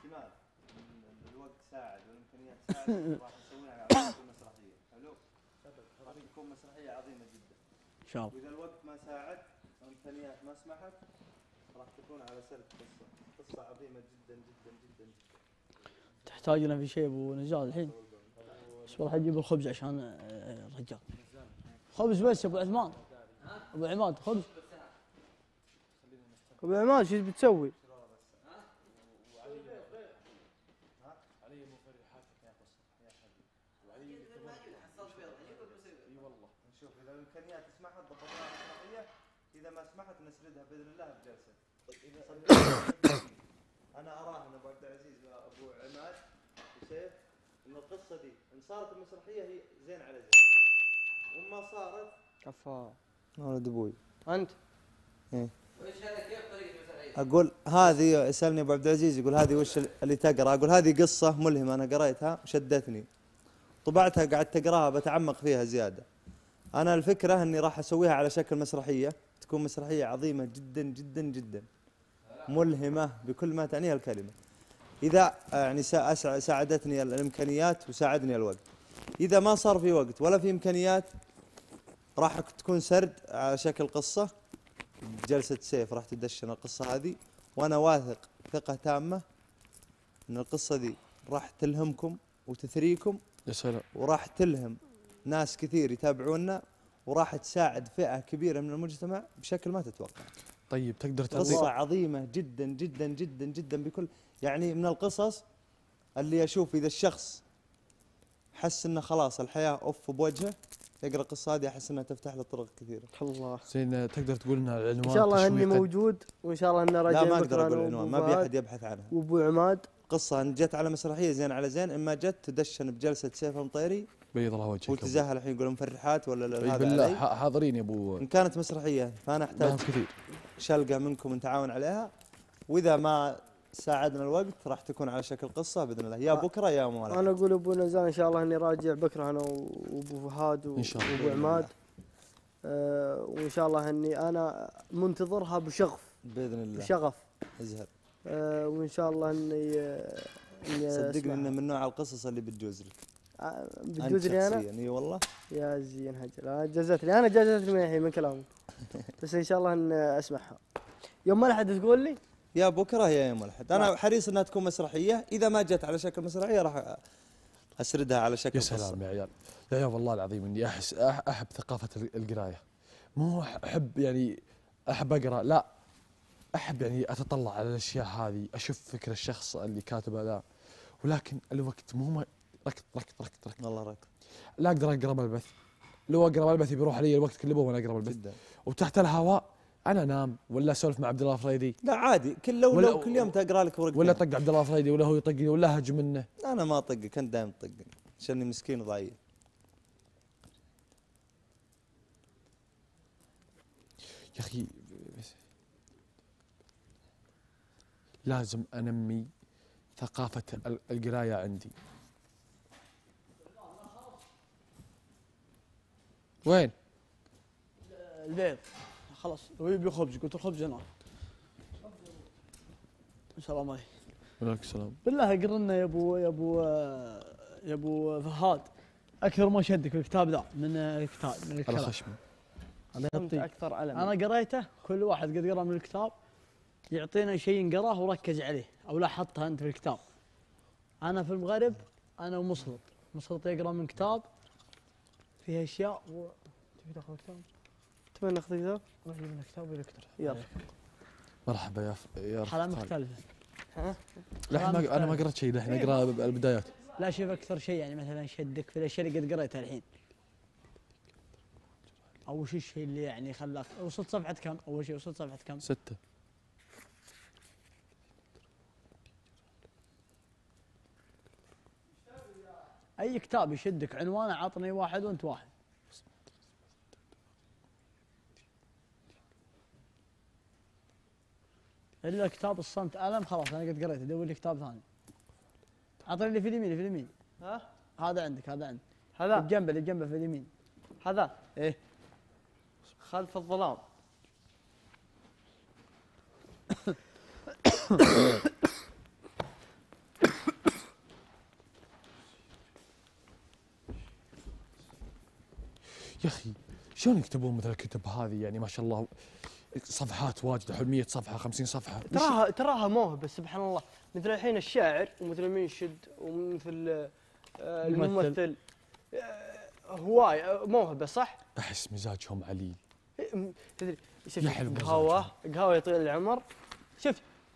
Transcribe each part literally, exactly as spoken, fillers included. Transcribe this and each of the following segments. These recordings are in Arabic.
احتمال الوقت ساعد والامكانيات ساعدت راح نسويها على شكل مسرحيه. حلو؟ راح تكون مسرحيه عظيمه جدا ان شاء الله. واذا الوقت ما ساعد والامكانيات ما سمحت راح تكون على سرد قصه قصه عظيمه جدا جدا جدا جدا. تحتاج لنا في شيء ابو نزال الحين؟ بس والله اجيب الخبز عشان الرجال. خبز بس يا ابو عثمان. ابو عماد خبز. ابو عماد شو بتسوي؟ نشوف اذا الامكانيات سمحت ضبطناها مسرحيه، اذا ما سمحت نسردها باذن الله بجلسه. اذا انا اراهن ابو عبد العزيز وابو عماد وسيف ان القصه دي ان صارت المسرحيه هي زين على زين، وما صارت كفا ولد ابوي انت. ايه وش هذا كيف طريقه المسرحيه؟ اقول هذه يسالني ابو عبد العزيز يقول هذه وش اللي تقرا؟ اقول هذه قصه ملهمه انا قريتها وشدتني، طبعتها قعدت اقراها بتعمق فيها زياده. انا الفكره اني راح اسويها على شكل مسرحيه، تكون مسرحيه عظيمه جدا جدا جدا ملهمه بكل ما تعنيها الكلمه. اذا يعني ساعدتني الامكانيات وساعدني الوقت. اذا ما صار في وقت ولا في امكانيات راح تكون سرد على شكل قصه، جلسه سيف راح تدشن القصه هذه، وانا واثق ثقه تامه ان القصه دي راح تلهمكم وتثريكم. يا سلام. وراح تلهم ناس كثير يتابعونا، وراح تساعد فئة كبيرة من المجتمع بشكل ما تتوقع. طيب تقدر تعطي قصة عظيمة جدا جدا جدا جدا بكل يعني من القصص اللي أشوف إذا الشخص حس إنه خلاص الحياة أوف بوجهه يقرأ القصة هذه أحس إنها تفتح له طرق كثيرة. الله. زين تقدر تقول لنا العنوان؟ ان شاء الله اني موجود وان شاء الله انه راجع. لا ما أقدر أقول العنوان، ما في أحد يبحث عنها. وأبو عماد قصة إن جت على مسرحية زين على زين، إما جت تدشن بجلسة سيف مطيري بيض الله وجهك وتزاهل الحين يقولون مفرحات ولا هذا بالله حاضرين يا ابو. ان كانت مسرحيه فانا احتاج كثير شلقه منكم نتعاون عليها، واذا ما ساعدنا الوقت راح تكون على شكل قصه باذن الله يا بكره يا مو. انا اقول ابو نزال ان شاء الله اني راجع بكره انا وابو فهد وابو عماد. أه وان شاء الله اني انا منتظرها بشغف باذن الله بشغف ازهر. أه وان شاء الله اني اني صدقني انه من نوع القصص اللي بتجوز لك. بتجوز لي انا؟ اي والله يا زين هجر جازت لي انا جازت لي من الحين من كلامك. بس ان شاء الله ان اسمعها يوم ما لحد تقول لي يا بكره يا يوم الاحد. انا حريص انها تكون مسرحيه، اذا ما جت على شكل مسرحيه راح اسردها على شكل يا سلام قصة. يا عيال يا عيال والله العظيم اني احس احب ثقافه القرايه، مو احب يعني احب اقرا، لا احب يعني اتطلع على الاشياء هذه، اشوف فكر الشخص اللي كاتبه ذا، ولكن الوقت مو ركض ركض ركض ركض والله ركض. لا اقدر اقرا بالبث، لو اقرا بالبث بيروح علي الوقت كله وانا اقرا بالبث جدا. وتحت الهواء انا انام ولا اسولف مع عبد الله الفريدي. لا عادي كل لو, لو كل يوم تقرا لك ورقتين ولا طق عبد الله الفريدي ولا هو يطقني ولا اهج منه. انا ما اطقك انت دائما تطقني عشاني مسكين وضعيف. يا اخي لازم انمي ثقافه القرايه عندي. وين؟ البيض خلاص هو يبي خبز، قلت الخبز هنا ان شاء الله. ماي وعليكم السلام. بالله اقرا لنا يا ابو يا ابو يا ابو فهد اكثر ما شدك في الكتاب ذا من الكتاب من الكتاب على خشمي. انا اكثر ألم. انا قريته كل واحد قد قرا من الكتاب يعطينا شيء نقراه وركز عليه او لاحظتها انت في الكتاب. انا في المغرب انا ومسلط مسلط يقرا من كتاب فيها اشياء و... تبي تاخذ كتاب؟ تبي ناخذ كتاب؟ روح جيب لنا كتاب ولا اقترح. يلا مرحبا يا ف... يا حالة مختلفة. ها؟ لا ما انا ما قرأت شيء الحين اقرا البدايات. لا شوف اكثر شيء يعني مثلا شدك في الاشياء اللي قد قريتها الحين. اول شيء الشيء اللي يعني خلاك وصلت صفحة كم؟ اول شيء وصلت صفحة كم؟ ستة. اي كتاب يشدك عنوانه عطني واحد وانت واحد. الا كتاب الصمت ألم خلاص انا قد قريته، دور لي كتاب ثاني. اعطني اللي في اليمين في اليمين. ها؟ هذا عندك هذا عندك. هذا؟ اللي بجنبه اللي بجنبه في اليمين. هذا؟ ايه. خلف الظلام. شلون يكتبون مثل الكتب هذه يعني ما شاء الله صفحات واجد حول مية صفحه خمسين صفحه؟ تراها تراها موهبه سبحان الله، مثل الحين الشاعر ومثل المنشد ومثل آه، الممثل آه، هواي آه، موهبه صح؟ احس مزاجهم عليل. تدري شوف يا حلو قهوه قهوه يا طويل العمر. شوف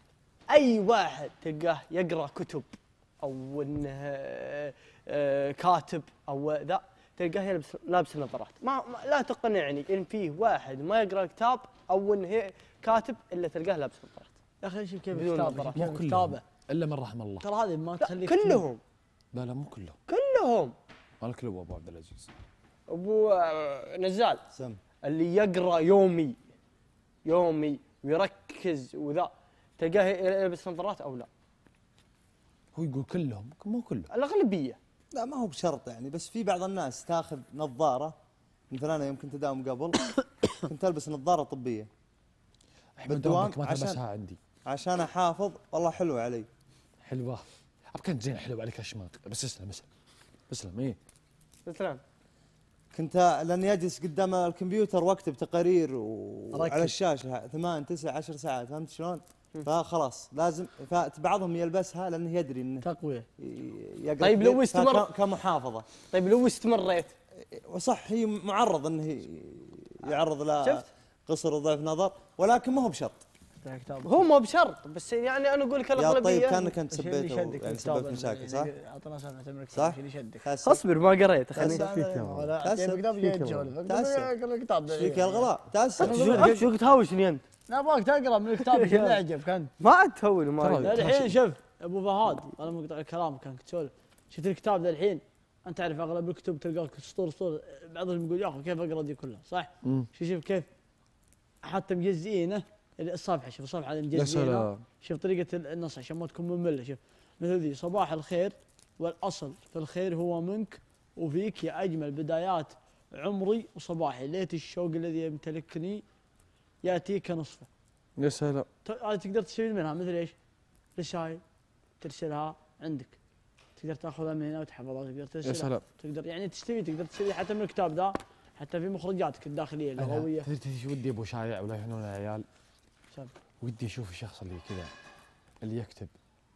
اي واحد تلقاه يقرا كتب او انه آه، آه، كاتب او ذا، تلقاه يلبس لابس نظارات. ما, ما لا تقنعني ان فيه واحد ما يقرا كتاب او انه هي كاتب الا تلقاه لابس نظارات. يا اخي شوف كيف بدون كتابه نظارات. كيف مو كلهم كتابه. الا من رحم الله. ترى هذه ما لا تخليك كلهم لا لا مو كلهم، كلهم. انا كله ابو عبد العزيز. ابو آه، نزال سم اللي يقرا يومي يومي ويركز وذا، تلقاه يلبس نظارات او لا؟ هو يقول كلهم، مو كلهم. الاغلبيه. لا ما هو بشرط يعني، بس في بعض الناس تاخذ نظاره. مثلا انا يوم كنت اداوم قبل كنت البس نظاره طبيه احمد بالدوام امك ما عشان- تلبسها عندي. عشان احافظ. والله حلوه علي. حلوه. كانت زين حلو عليك اشماغ، بس اسلم اسلم اسلم ايه. مثلا كنت لاني اجلس قدام الكمبيوتر واكتب تقارير وعلى أركز. الشاشه ثمان تسع عشر ساعات، فهمت شلون؟ فخلاص لازم. فبعضهم يلبسها لانه يدري انه تقويه. يقرا طيب لو كثير، استمر- فك- كمحافظه. طيب لو استمريت وصح هي معرض انه يعرض ل شفت؟ قصر وضعف نظر، ولكن ما هو بشرط. كتاب هو مو بشرط، بس يعني انا اقول لك يا الاغلبيه. طيب كانك انت الشيء اللي سبيته يشدك يعني الكتاب سببت مشاكل صح؟ اعطنا سالفه تمرك صح؟ الشيء اللي يشدك. تأسف. اصبر ما قريت خليني. تأسف. لا كتاب يجي تسولف. تأسف. اقرا الكتاب. ايش فيك يا الغلاء؟ تأسف. شو شو تهاوشني انت؟ لا ابغاك تقرا من الكتاب اللي يعجبك انت. ما عاد تهول ما ترى- عاد. الحين شوف ابو فهد، انا مقطع كلامك كانك تسولف. شفت الكتاب ذا الحين، انت تعرف اغلب الكتب تلقاك سطور سطور، بعضهم يقول يا اخي كيف اقرا دي كلها صح؟ امم شوف شوف كيف حتى مجزئينه الصفحه. شوف الصفحه هذه يا مجزئينه. سلام. شوف طريقه النص عشان ما تكون ممله. شوف مثل ذي: صباح الخير، والاصل في الخير هو منك وفيك يا اجمل بدايات عمري وصباحي، ليت الشوق الذي يمتلكني ياتيك نصفه. يا سلام. ت- هذه تقدر تستفيد منها مثل ايش؟ رسائل ترسلها عندك، تقدر تاخذها من هنا وتحفظها، تقدر يا ترسلها، سلام. تقدر يعني تستفيد، تقدر تستفيد حتى من الكتاب ذا، حتى في مخرجاتك الداخليه أنا اللغويه. تدري تدري شو ودي ابو شايع ولا يهنون العيال؟ شاب. ودي اشوف الشخص اللي كذا اللي يكتب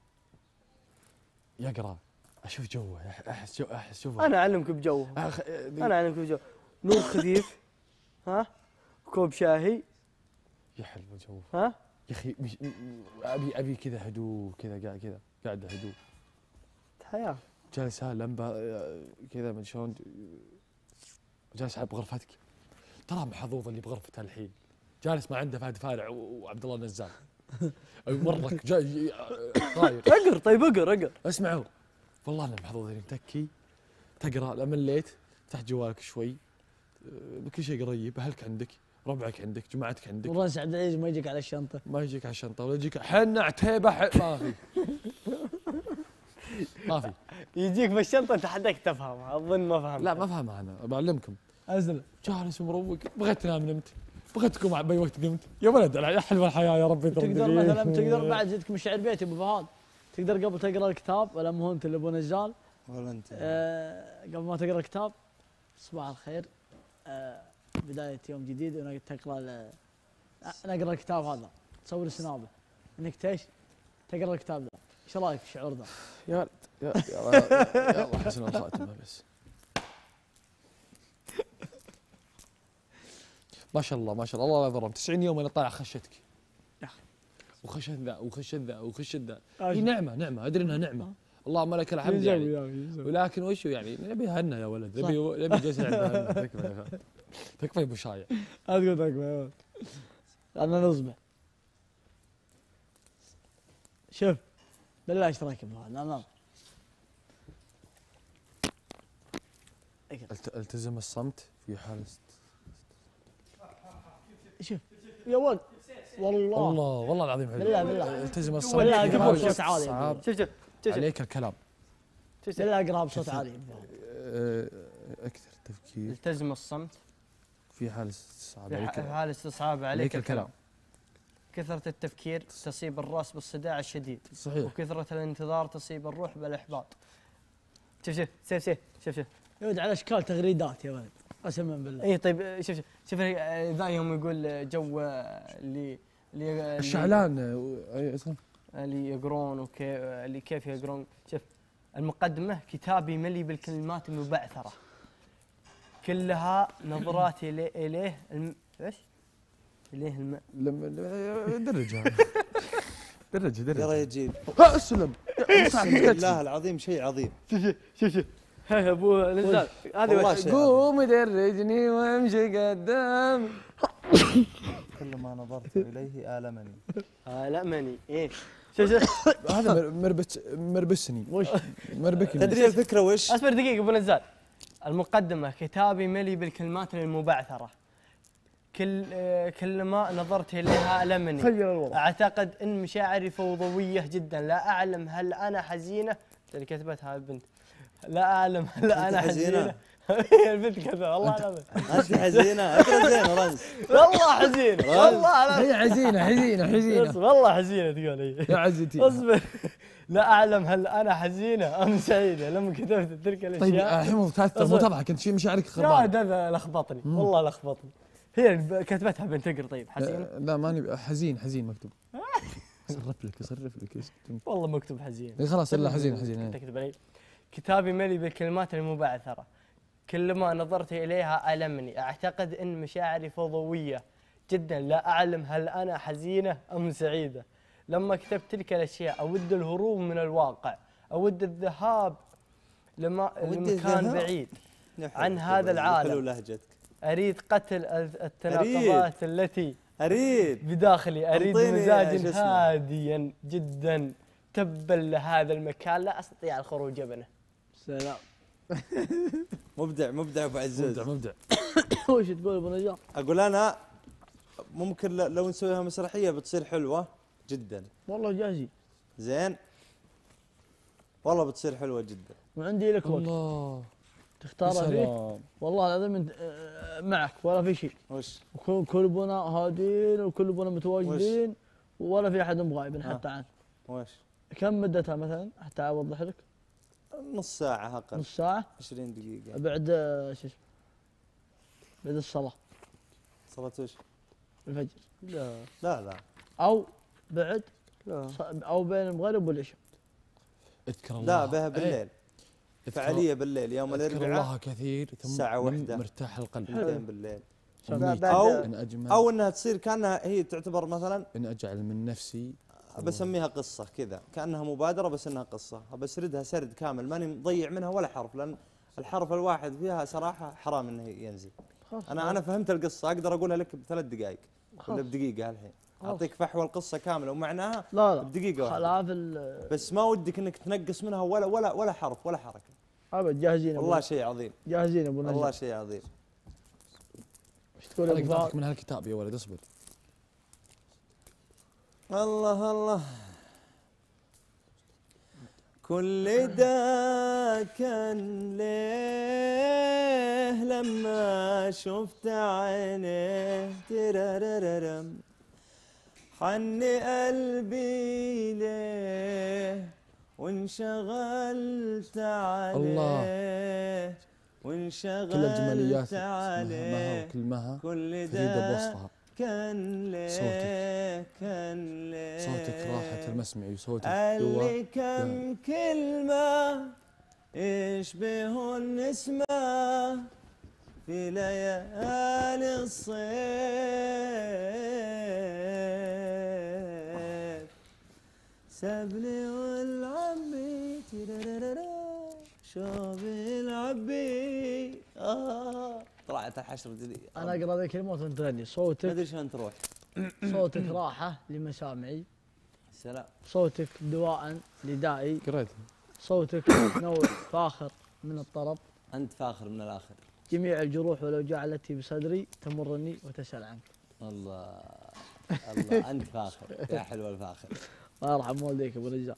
يقرا، اشوف جوه، احس جو احس شوفه. انا اعلمك بجوه. أخ... انا اعلمك بجوه. نور خفيف، ها، كوب شاهي، يا حلو جوه ها. يا اخي مش... م- م- ابي ابي كذا هدوء، كذا قاعد كذا قاعد هدوء، حياه. جالس ها لمبه كذا من شلون، جالس بغرفتك. ترى محظوظ اللي بغرفته الحين، جالس ما عنده فهد فارع و- وعبد الله النزال. مرك جاي طاير. اقر طيب اقر اقر. اسمعوا، والله انا محظوظ اللي متكي تقرا. لا مليت تفتح جوالك شوي، أه، كل شيء قريب، اهلك عندك، ربعك عندك، جماعتك عندك، ورنس عبد العزيز ما يجيك على الشنطه. ما يجيك على الشنطه ولا يجيك حنا عتيبه ح... ما في ما في. يجيك بالشنطه انت حدك تفهمها، اظن ما فهمت. لا ما فهمها انا، بعلمكم. ازل جالس مروق، بغيت تنام نمت، بغيت تقوم باي وقت قمت. يا ولد يا حلوه الحياه يا ربي. تقدر مثلا تقدر بعد زدك من شعر بيتي ابو فهد، تقدر قبل تقرا الكتاب ولا مو انت اللي ابو نزال، ولا انت. آه قبل ما تقرا الكتاب صباح الخير، آه بدايه يوم جديد، وانك تقرا ال- آه، نقرا الكتاب هذا، تصور سنابه انك تعيش تقرا الكتاب ذا. ايش رايك في الشعور ذا؟ يا ولد يا يا يا الله حسن الخاتمه بس. ما شاء الله ما شاء الله، الله لا يضرهم. تسعين يوم انا طالع خشتك يا أخي. وخشت ذا وخشت ذا وخشت ذا. آه، هي نعمه نعمه، ادري انها نعمه، اللهم لك الحمد يعني. يا أخي، ولكن وشو يعني، نبي هنا يا ولد، صح. نبي نبي جلسه عندنا. تكفى يا أخي. تكفى يا ابو شايع. اقول تقوى انا نصبح. شوف بالله ايش رايك بهذا؟ لا لا الت- التزم الصمت في حال است... شوف يا ولد والله والله والله العظيم حلو. بالله بالله التزم الصمت بالله في اقرا حال بصوت عالي. صعب شوف شوف شوف عليك الكلام. شوف شوف. بالله اقرا بصوت عالي. أه، اكثر تفكير التزم الصمت في حال استصعاب في ح- عليك في حال استصعاب عليك عليك الكلام. الكلام. كثرة التفكير تصيب الراس بالصداع الشديد، صحيح. وكثرة الانتظار تصيب الروح بالإحباط. شوف شوف شوف شوف شوف شوف يا ولد على اشكال تغريدات يا ولد. قسما بالله. اي طيب شوف شوف شوف آه، ذا يوم يقول جو آه، اللي اللي الشعلان آه، أي اسم اللي يقرون وكيف اللي كيف يقرون. شوف المقدمة: كتابي ملي بالكلمات المبعثرة كلها نظراتي إليه إليه الم... ايش؟ إليه الم... لما درجة درجة يا درجة رجال ها اسلم اقسم بالله العظيم شيء عظيم. شوف شوف ها ابو نزال والله هذه شيء قوم درجني وامشي قدام. كل ما نظرت اليه المني. آه لا ماني ايه. شوف شوف هذا مر- مربس مربسني وش؟ مربكني. تدري الفكره وش؟ اصبر دقيقة ابو نزال. المقدمة: كتابي ملي بالكلمات المبعثرة كل آه، كل ما نظرت إليها ألمني. خير الوضع. أعتقد أن مشاعري فوضوية جدا، لا أعلم هل أنا حزينة. اللي كتبتها البنت. لا أعلم هل أنا حزينة. البنت كذا والله العظيم. انت حزينه اقرا زين رنس. والله حزينة والله العظيم. هي حزينة حزينة حزينة اصبر والله حزينة تقول هي. يا عزتي. اصبر. لا أعلم هل أنا حزينة أم سعيدة لما كتبت تلك طيب الأشياء. الحين مو أصبر. مو تضحك انت شي مشاعرك يا خربانة. هذا لخبطني والله لخبطني. هي الب- كتبتها بنت تقرا. طيب حزينة. آه، لا ماني حزين حزين مكتوب. صرف لك صرف لك ايش والله مكتوب حزين. إيه خلاص الا حزين حزين. تكتب علي. كتابي ملي بالكلمات المبعثرة كلما نظرت إليها ألمني. أعتقد أن مشاعري فوضوية جدا، لا أعلم هل أنا حزينة أم سعيدة. لما كتبت تلك الأشياء أود الهروب من الواقع، أود الذهاب لما أود لمكان الذهاب. بعيد عن هذا العالم. حلو لهجتك. أريد قتل الت- التناقضات التي اريد بداخلي. أريد أعطيني مزاج شو اسمه. هاديا جدا. تبا لهذا المكان لا أستطيع الخروج منه. سلام. مبدع مبدع ابو عزوز. مبدع مبدع. وش تقول ابو نجار؟ اقول انا ممكن ل- لو نسويها مسرحيه بتصير حلوه جدا. والله جاهزين زين والله بتصير حلوه جدا. وعندي لك وقت الله تختار فيه. سلام. والله العظيم انت آه، معك ولا في شيء. وش وكل كلبنا هادين وكلبنا متواجدين ولا في احد مغايب حتى عنه. وش كم مدتها مثلا حتى اوضح لك؟ نص ساعه اقل. نص ساعة عشرين دقيقه. بعد آه، شو اسمه بعد الصلاة صلاه وش؟ الفجر لا لا لا او بعد لا ص- او بين المغرب والعشاء. اذكر الله. لا بها إيه. بالليل. اذكر- فعاليه بالليل يوم اذكر الاربعاء الله كثير ثم الساعة نم واحدة. مرتاح القلب. اثنتين بالليل. أميت. أو ان اجمل او انها تصير كانها هي تعتبر مثلا ان اجعل من نفسي بسميها قصه كذا كانها مبادره بس انها قصه بسردها سرد كامل ماني مضيع منها ولا حرف لان الحرف الواحد فيها صراحه حرام انه ينزل. خلاص انا انا فهمت القصه اقدر اقولها لك بثلاث دقائق ولا خلاص. بدقيقه الحين خلاص. اعطيك فحوى القصه كامله ومعناها لا لا بدقيقه واحده خلاف ال- بس ما ودك انك تنقص منها ولا ولا ولا حرف ولا حركه. ابد جاهزين أبو- والله شيء عظيم. جاهزين ابو والله نجار. شيء عظيم. ايش تقول يا انا ابو قطعتك فهد؟ من هالكتاب يا ولد اصبر. الله الله كل ده كان ليه لما شفت عينيه ترارارم حن قلبي ليه وانشغلت عليه وانشغلت كل الجماليات اسمها مها عليه وكل مها كل فريدة ده بوسطها. كان ليه صوتك. كان ليه صوتك راحة المسمع وصوتك قال لي جوا. كم كلمة يشبه النسمة في ليالي الصيف سابني والعبي ترارارا شوفي العبي آه طلعت الحشر جديد انا اقرا ذي الكلمات وانت تغني. ما صوتك ادري شلون تروح. صوتك راحه لمسامعي، سلام. صوتك دواء لدائي، قريت صوتك نوع فاخر من الطرب، انت فاخر من الاخر. جميع الجروح والاوجاع التي بصدري تمرني وتسال عنك. الله الله انت فاخر يا حلو الفاخر. الله يرحم والديك ابو رجال.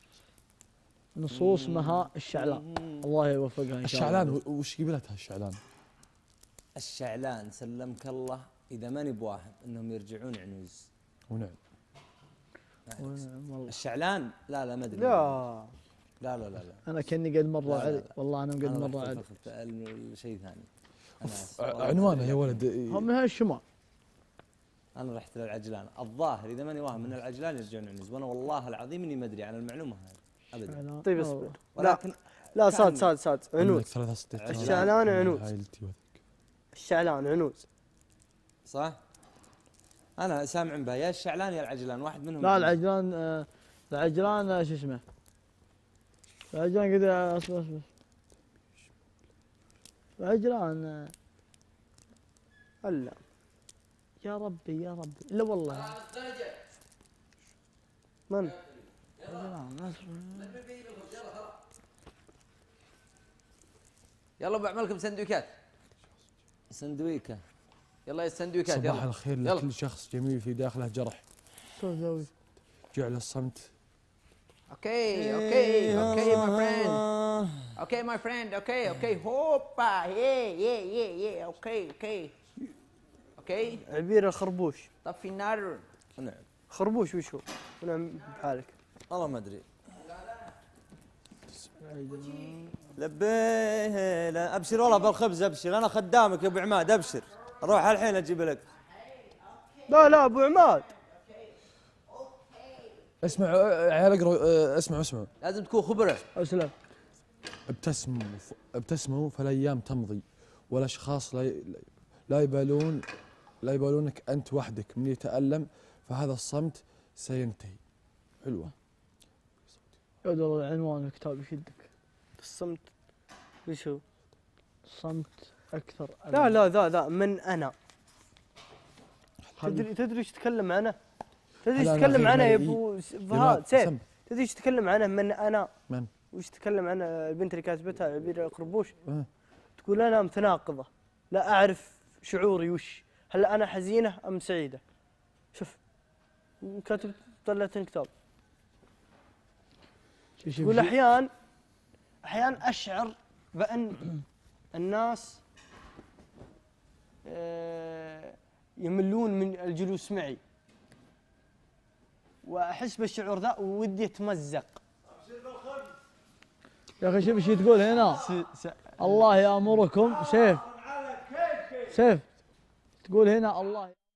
نصوص مها الشعلان الله يوفقها ان شاء الله. الشعلان و- وش قبلتها الشعلان؟ الشعلان سلمك الله اذا ماني بواهم انهم يرجعون عنوز. ونعم. والله الشعلان لا لا ما ادري. لا لا لا لا لا انا كاني قد مره لا، لا، علي، لا. والله انا قد أنا مره رحت علي. في- في شيء ثاني. أنا آسف. والله عنوانه يا ما ولد. هم من هالشمال. انا رحت للعجلان، الظاهر اذا ماني واهم من العجلان يرجعون عنز، وانا والله العظيم اني ما ادري عن المعلومه هذه ابدا. طيب اصبر. لا ولكن لا صاد كان- صاد صاد عندك عنوز. ثلاث ستات. الشعلان عنوز. عائلتي وذاك. الشعلان عنوز. صح؟ انا سامع بها يا الشعلان يا العجلان، واحد منهم. لا العجلان آه، العجلان آه، شو اسمه؟ العجلان قد اصبر اصبر. العجلان آه، هلا يا ربي يا ربي لا والله. من؟ عجلان أصبر. يلا بعمل لكم سندويكات. سندويكه. يلا يا السندويكات صباح يلا. الخير يلا. لكل شخص جميل في داخله جرح. شو اسوي؟ جعل الصمت. اوكي اوكي اوكي ماي فريند. اوكي ماي فريند اوكي اوكي هوبا يا يا يا يا اوكي اوكي اوكي. عبير الخربوش. طفي النار. نعم. خربوش وش هو؟ ونعم بحالك. والله ما ادري. لبيه لا ابشر والله بالخبز ابشر، انا خدامك يا ابو عماد ابشر، اروح الحين اجيب لك. لا لا ابو عماد. اسمع آه، عيال اقرا آه، اسمعوا اسمعوا. لازم تكون خبره. اسلم. ابتسموا ابتسموا فالايام تمضي، والاشخاص لا لا يبالون لا يبالونك انت وحدك من يتالم، فهذا الصمت سينتهي. حلوه. يا والله العنوان الكتاب يشدك. الصمت وش هو؟ صمت اكثر. لا لا ذا ذا من انا. تدري تدري ايش تتكلم عنه؟ تدري ايش هل أنا تتكلم غير عنه يا مرئي؟ ابو س- جمال، فهد سيف؟ سم. تدري ايش تتكلم عنه من انا؟ من؟ وش تتكلم عنه البنت اللي كاتبتها عبير القربوش؟ آه. تقول انا متناقضه، لا اعرف شعوري وش، هل انا حزينه ام سعيده؟ شوف كاتب طلعت الكتاب. تقول احيان احيان اشعر بان الناس آه، يملون من الجلوس معي، واحس بالشعور ذا ودي اتمزق. يا اخي شوف ايش تقول هنا. الله يامركم سيف. سيف تقول هنا الله